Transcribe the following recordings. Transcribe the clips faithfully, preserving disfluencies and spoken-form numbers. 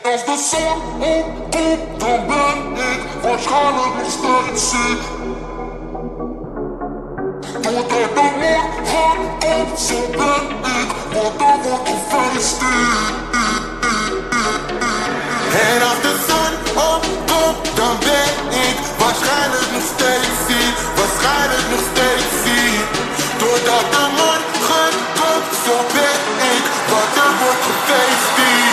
Als de zon opkomt, dan ben ik waarschijnlijk nog steeds ziek. Doordat de morgen komt, zo ben ik, want dan wordt gefeesteerd. En als de zon opkomt, dan ben ik waarschijnlijk nog steeds ziek. Waarschijnlijk nog steeds ziek. Doordat de morgen komt, zo ben ik, want dan wordt gefeesteerd.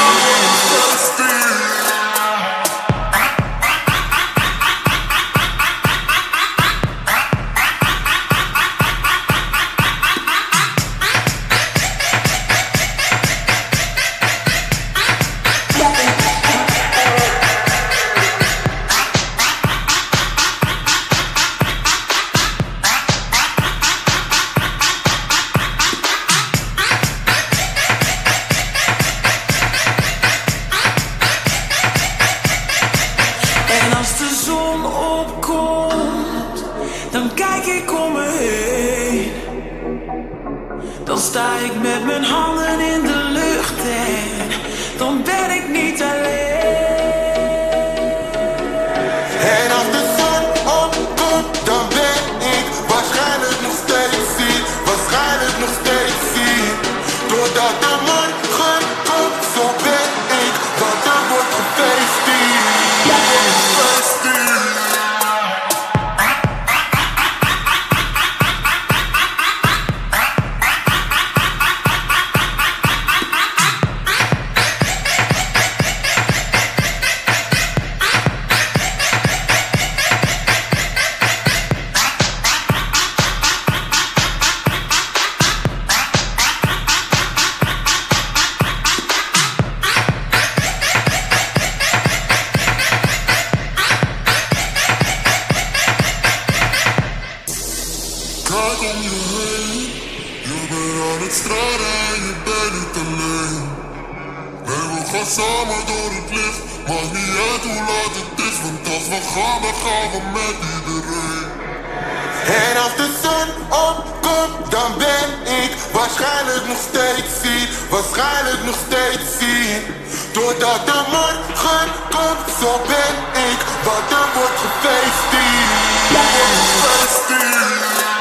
Dan kijk ik om me heen. Dan sta ik met mijn handen in de lucht en dan ben ik niet alleen. En als de zon opkomt, dan ben ik waarschijnlijk nog steeds ziek. Waarschijnlijk nog steeds ziek. Doordat de morgen komt, zo ben ik, want dan wordt gefeesteerd. Kijk om je heen, je bent aan het strijden en je bent niet alleen. Nee, we gaan samen door het licht, maakt niet uit hoe laat het is, want als we gaan, dan gaan we met iedereen. En als de zon opkomt, dan ben ik waarschijnlijk nog steeds ziek. Waarschijnlijk nog steeds ziek. Doordat de morgen komt, zo ben ik, want dan wordt gefeesteerd. Dan wordt gefeesteerd.